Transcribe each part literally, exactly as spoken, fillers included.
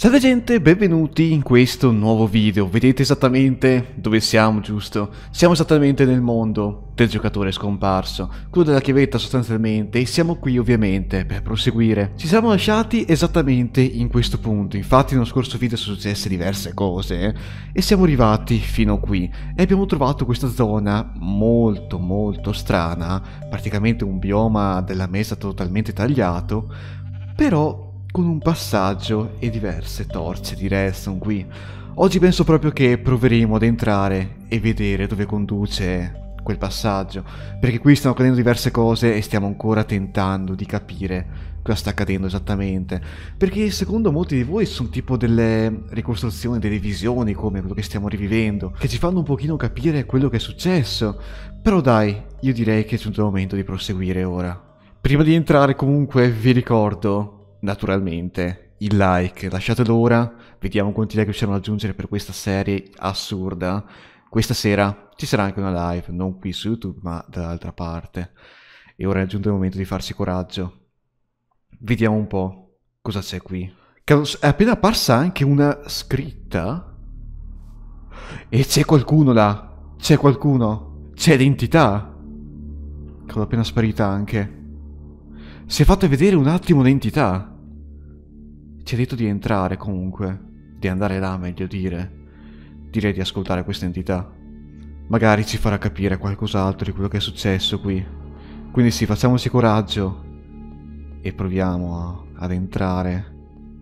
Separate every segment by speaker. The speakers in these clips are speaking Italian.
Speaker 1: Salve gente, benvenuti in questo nuovo video. Vedete esattamente dove siamo, giusto? Siamo esattamente nel mondo del giocatore scomparso, quello della chiavetta sostanzialmente, e siamo qui ovviamente per proseguire. Ci siamo lasciati esattamente in questo punto, infatti nello scorso video sono successe diverse cose eh? e siamo arrivati fino qui e abbiamo trovato questa zona molto molto strana, praticamente un bioma della mesa totalmente tagliato, però con un passaggio e diverse torce di redstone qui. Oggi penso proprio che proveremo ad entrare e vedere dove conduce quel passaggio, perché qui stanno accadendo diverse cose e stiamo ancora tentando di capire cosa sta accadendo esattamente, perché secondo molti di voi sono tipo delle ricostruzioni, delle visioni come quello che stiamo rivivendo, che ci fanno un pochino capire quello che è successo. Però dai, io direi che è giunto il momento di proseguire ora. Prima di entrare comunque vi ricordo naturalmente il like, lasciatelo ora, vediamo quanti like riusciamo ad aggiungere per questa serie assurda. Questa sera ci sarà anche una live, non qui su YouTube ma dall'altra parte, e ora è giunto il momento di farsi coraggio. Vediamo un po' cosa c'è qui. È appena apparsa anche una scritta e c'è qualcuno là, c'è qualcuno, c'è l'entità che l'ho appena sparita anche. Si è fatto vedere un attimo l'entità. Ci ha detto di entrare comunque, di andare là meglio dire. Direi di ascoltare questa entità. Magari ci farà capire qualcos'altro di quello che è successo qui. Quindi sì, facciamoci coraggio e proviamo a, ad entrare.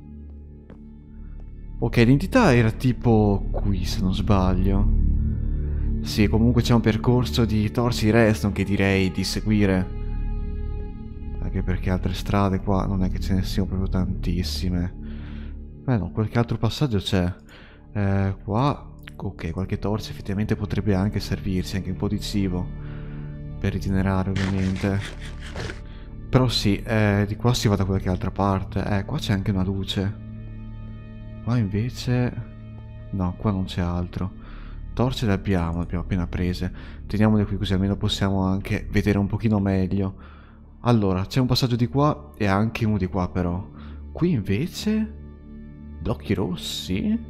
Speaker 1: Ok, l'entità era tipo qui se non sbaglio. Sì, comunque c'è un percorso di torsi di redstone che direi di seguire. Anche perché altre strade qua non è che ce ne siano proprio tantissime. Beh no, qualche altro passaggio c'è. Eh, qua, ok, qualche torcia effettivamente potrebbe anche servirsi, anche un po' di cibo. Per rigenerare ovviamente. Però sì, eh, di qua si va da qualche altra parte. Eh, qua c'è anche una luce. Qua invece... no, qua non c'è altro. Torce le abbiamo, le abbiamo appena prese. Teniamole qui così almeno possiamo anche vedere un pochino meglio. Allora, c'è un passaggio di qua e anche uno di qua però. Qui invece... blocchi rossi?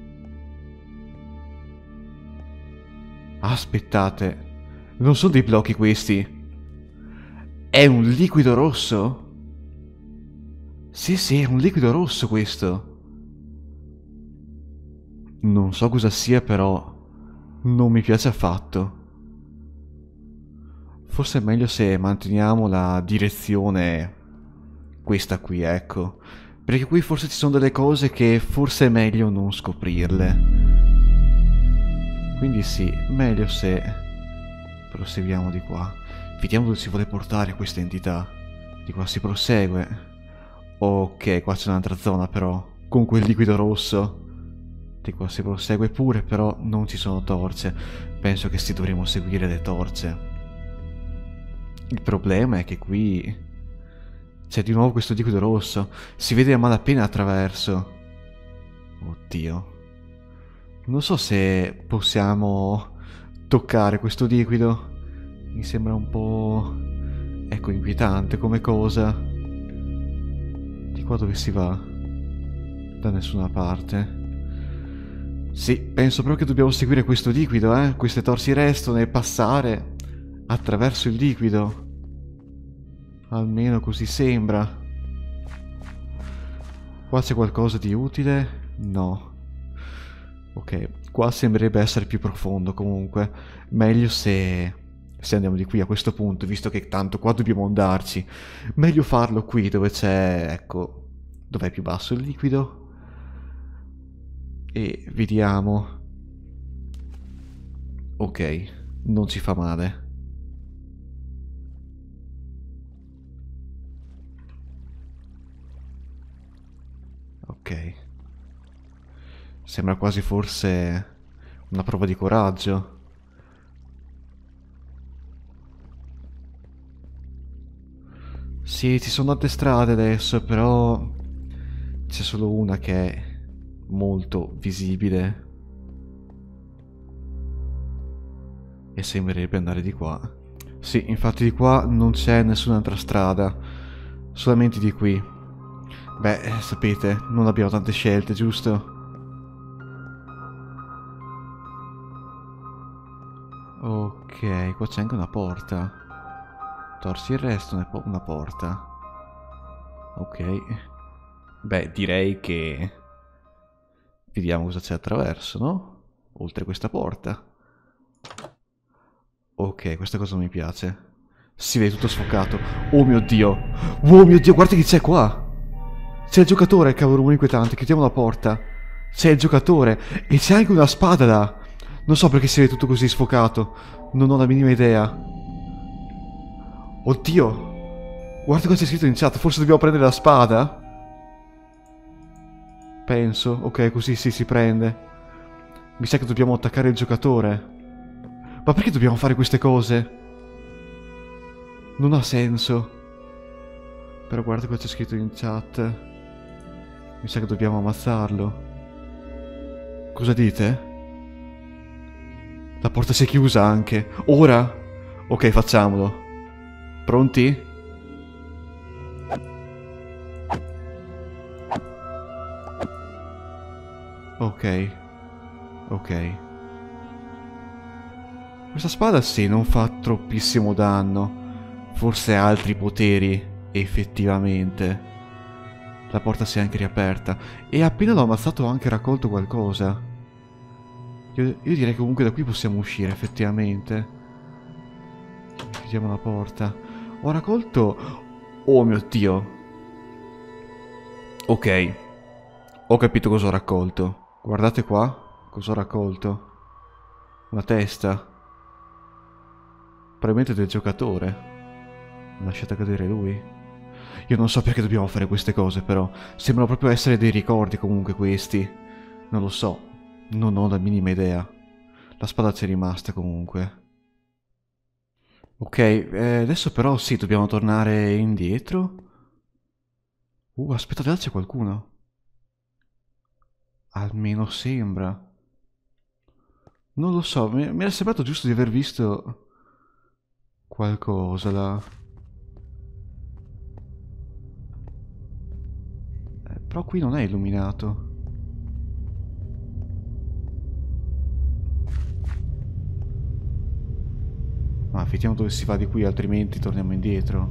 Speaker 1: Aspettate. Non sono dei blocchi questi. È un liquido rosso? Sì, sì, è un liquido rosso questo. Non so cosa sia però... non mi piace affatto. Forse è meglio se manteniamo la direzione questa qui, ecco. Perché qui forse ci sono delle cose che forse è meglio non scoprirle. Quindi sì, meglio se proseguiamo di qua. Vediamo dove ci vuole portare questa entità. Di qua si prosegue. Ok, qua c'è un'altra zona però, con quel liquido rosso. Di qua si prosegue pure, però non ci sono torce. Penso che si dovremo seguire le torce. Il problema è che qui c'è di nuovo questo liquido rosso. Si vede a malapena attraverso. Oddio. Non so se possiamo toccare questo liquido. Mi sembra un po'... ecco, inquietante come cosa. Di qua dove si va? Da nessuna parte. Sì, penso proprio che dobbiamo seguire questo liquido, eh. Queste torsi restano e passare attraverso il liquido. Almeno così sembra. Qua c'è qualcosa di utile? No. Ok, qua sembrerebbe essere più profondo comunque. Meglio se... se andiamo di qui a questo punto, visto che tanto qua dobbiamo andarci. Meglio farlo qui dove c'è... ecco... dov'è più basso il liquido? E vediamo. Ok, non ci fa male. Ok. Sembra quasi forse una prova di coraggio. Sì, ci sono altre strade adesso, però c'è solo una che è molto visibile. E sembrerebbe andare di qua. Sì, infatti di qua non c'è nessun'altra strada, solamente di qui. Beh, eh, sapete, non abbiamo tante scelte, giusto? Ok, qua c'è anche una porta. Torsi il resto, una po- una porta. Ok. Beh, direi che... vediamo cosa c'è attraverso, no? Oltre questa porta. Ok, questa cosa non mi piace. Si vede tutto sfocato. Oh mio Dio. Oh mio Dio, guarda chi c'è qua. C'è il giocatore, cavolo, rumore inquietante. Chiudiamo la porta. C'è il giocatore. E c'è anche una spada là. Non so perché si vede tutto così sfocato. Non ho la minima idea. Oddio. Guarda cosa c'è scritto in chat. Forse dobbiamo prendere la spada? Penso. Ok, così sì, si prende. Mi sa che dobbiamo attaccare il giocatore. Ma perché dobbiamo fare queste cose? Non ha senso. Però guarda cosa c'è scritto in chat. Mi sa che dobbiamo ammazzarlo. Cosa dite? La porta si è chiusa anche. Ora? Ok, facciamolo. Pronti? Ok. Ok. Questa spada sì, non fa troppissimo danno. Forse ha altri poteri, effettivamente. La porta si è anche riaperta. E appena l'ho ammazzato ho anche raccolto qualcosa. Io, io direi che comunque da qui possiamo uscire, effettivamente. Chiudiamo la porta. Ho raccolto... Oh mio Dio. Ok. Ho capito cosa ho raccolto. Guardate qua. Cosa ho raccolto. Una testa. Probabilmente del giocatore. Lasciate cadere lui. Io non so perché dobbiamo fare queste cose, però. Sembrano proprio essere dei ricordi comunque questi. Non lo so. Non ho la minima idea. La spada c'è rimasta comunque. Ok, eh, adesso però sì, dobbiamo tornare indietro. Uh, aspettate, là c'è qualcuno. Almeno sembra. Non lo so, mi, mi era sembrato giusto di aver visto qualcosa là. Eh, però qui non è illuminato. Ma vediamo dove si va di qui, altrimenti torniamo indietro.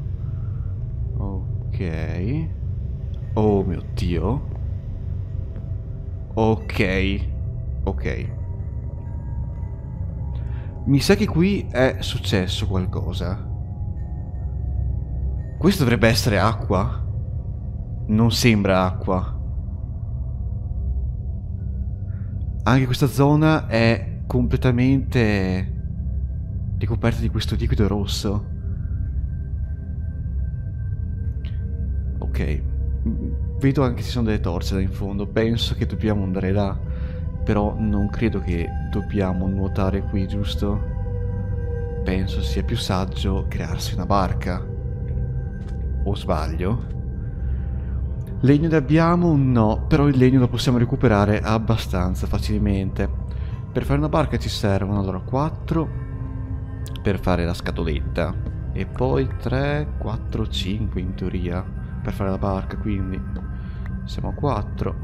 Speaker 1: Ok. Oh mio Dio. Ok. Ok. Mi sa che qui è successo qualcosa. Questo dovrebbe essere acqua. Non sembra acqua. Anche questa zona è completamente ricoperta di questo liquido rosso. Ok. Vedo anche che ci sono delle torce là in fondo. Penso che dobbiamo andare là. Però non credo che dobbiamo nuotare qui, giusto? Penso sia più saggio crearsi una barca. O sbaglio? Legno ne abbiamo? No, però il legno lo possiamo recuperare abbastanza facilmente. Per fare una barca ci servono allora quattro per fare la scatoletta e poi tre, quattro, cinque in teoria per fare la barca, quindi siamo a quattro.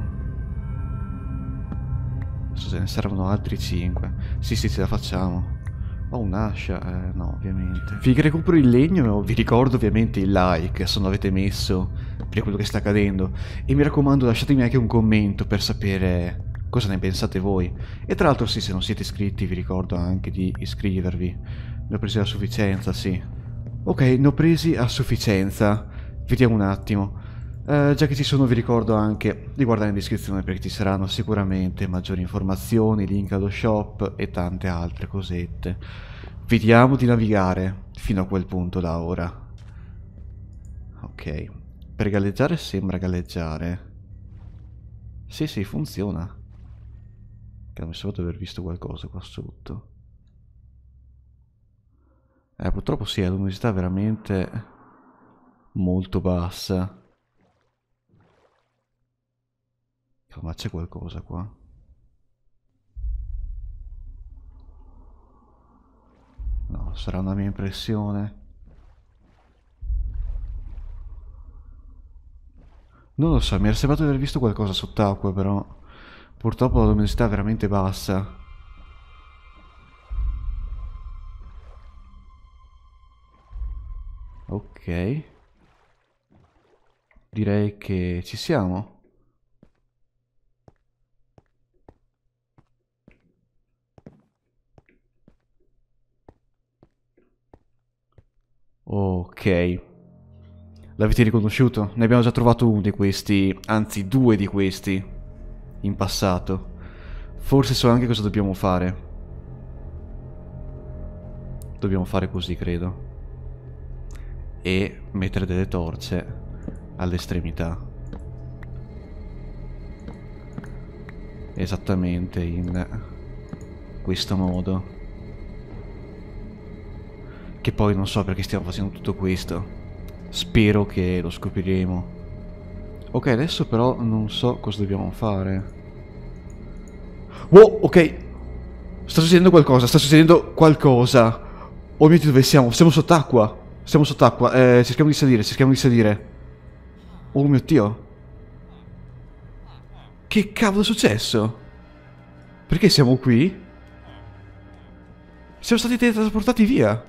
Speaker 1: Adesso se ne servono altri cinque. Sì, sì, ce la facciamo. Ho un'ascia? Eh, no, ovviamente. Finché recupero il legno vi ricordo ovviamente il like se non l'avete messo per quello che sta accadendo. E mi raccomando lasciatemi anche un commento per sapere cosa ne pensate voi. E tra l'altro sì, se non siete iscritti vi ricordo anche di iscrivervi. Ne ho presi a sufficienza, sì. Ok, ne ho presi a sufficienza. Vediamo un attimo. Eh, già che ci sono vi ricordo anche di guardare in descrizione perché ci saranno sicuramente maggiori informazioni, link allo shop e tante altre cosette. Vediamo di navigare fino a quel punto da ora. Ok, per galleggiare sembra galleggiare. Sì, sì, funziona. Che mi sembra di aver visto qualcosa qua sotto. Eh, purtroppo sì, è luminosità veramente molto bassa. Ma c'è qualcosa qua? No, sarà una mia impressione. Non lo so, mi era sembrato di aver visto qualcosa sott'acqua, però purtroppo la luminosità è veramente bassa. Ok. Direi che ci siamo. Ok. L'avete riconosciuto? Ne abbiamo già trovato uno di questi, anzi due di questi, in passato. Forse so anche cosa dobbiamo fare. Dobbiamo fare così, credo. E mettere delle torce all'estremità. Esattamente in questo modo. Che poi non so perché stiamo facendo tutto questo. Spero che lo scopriremo. Ok, adesso però non so cosa dobbiamo fare. Wow, ok. Sta succedendo qualcosa, sta succedendo qualcosa. Oh mio Dio, dove siamo? Siamo sott'acqua. Siamo sott'acqua. Eh, cerchiamo di salire, cerchiamo di salire. Oh mio Dio. Che cavolo è successo? Perché siamo qui? Siamo stati teletrasportati via.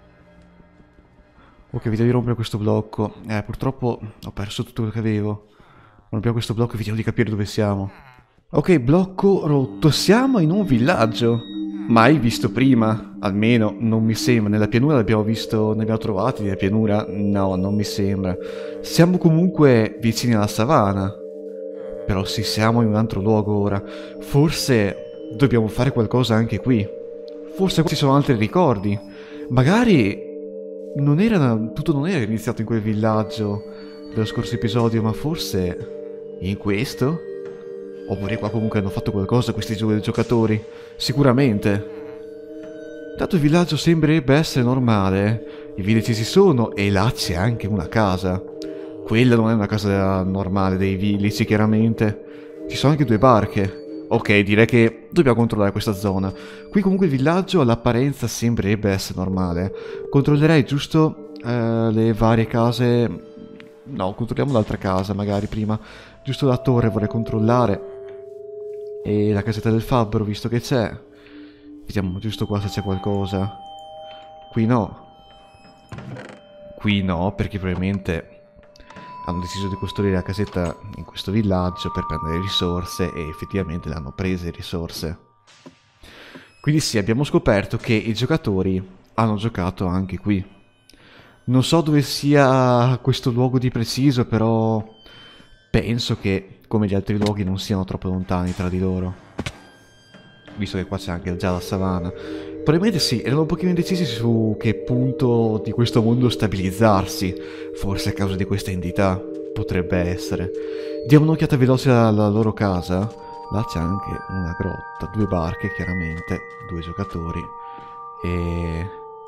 Speaker 1: Ok, vediamo di rompere questo blocco. Eh, purtroppo ho perso tutto quello che avevo. Rompiamo questo blocco e vediamo di capire dove siamo. Ok, blocco rotto. Siamo in un villaggio. Mai visto prima. Almeno non mi sembra. Nella pianura l'abbiamo visto, ne abbiamo trovati nella pianura? No, non mi sembra. Siamo comunque vicini alla savana. Però sì, siamo in un altro luogo ora. Forse dobbiamo fare qualcosa anche qui. Forse ci sono altri ricordi. Magari non era, tutto non era iniziato in quel villaggio dello scorso episodio, ma forse in questo? Oppure qua comunque hanno fatto qualcosa questi due giocatori. Sicuramente. Tanto il villaggio sembrerebbe essere normale. I villaci ci sono e là c'è anche una casa. Quella non è una casa normale dei villaci, chiaramente. Ci sono anche due barche. Ok, direi che dobbiamo controllare questa zona. Qui comunque il villaggio all'apparenza sembrerebbe essere normale. Controllerei giusto eh, le varie case... No, controlliamo l'altra casa magari prima. Giusto la torre vorrei controllare. E la casetta del fabbro, visto che c'è. Vediamo giusto qua se c'è qualcosa. Qui no. Qui no, perché probabilmente hanno deciso di costruire la casetta in questo villaggio per prendere risorse e effettivamente le hanno prese risorse. Quindi sì, abbiamo scoperto che i giocatori hanno giocato anche qui. Non so dove sia questo luogo di preciso, però penso che, come gli altri luoghi, non siano troppo lontani tra di loro. Visto che qua c'è anche già la savana. Probabilmente sì, erano un pochino indecisi su che punto di questo mondo stabilizzarsi. Forse a causa di questa entità. Potrebbe essere. Diamo un'occhiata veloce alla loro casa. Là c'è anche una grotta, due barche chiaramente, due giocatori. E...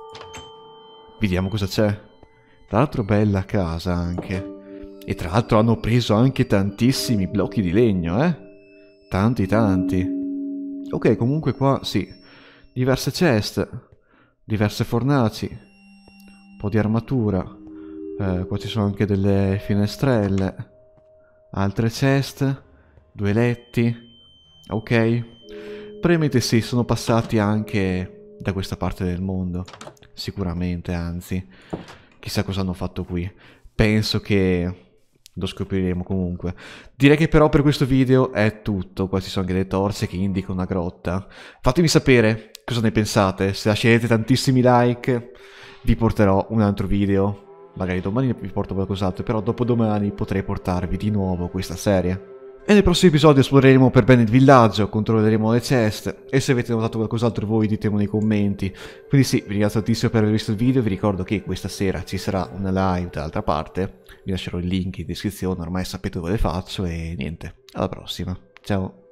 Speaker 1: vediamo cosa c'è. Tra l'altro bella casa anche. E tra l'altro hanno preso anche tantissimi blocchi di legno, eh? Tanti tanti. Ok, comunque qua sì. Diverse chest, diverse fornaci, un po' di armatura, eh, qua ci sono anche delle finestrelle, altre chest, due letti, ok. Probabilmente sì, sono passati anche da questa parte del mondo, sicuramente, anzi, chissà cosa hanno fatto qui. Penso che lo scopriremo comunque. Direi che però per questo video è tutto. Qua ci sono anche delle torce che indicano una grotta. Fatemi sapere cosa ne pensate. Se lascerete tantissimi like vi porterò un altro video. Magari domani vi porto qualcos'altro, però dopodomani potrei portarvi di nuovo questa serie. E nel prossimo episodio esploreremo per bene il villaggio, controlleremo le chest, e se avete notato qualcos'altro voi ditemelo nei commenti. Quindi sì, vi ringrazio tantissimo per aver visto il video, vi ricordo che questa sera ci sarà una live dall'altra parte, vi lascerò il link in descrizione, ormai sapete dove le faccio, e niente, alla prossima, ciao!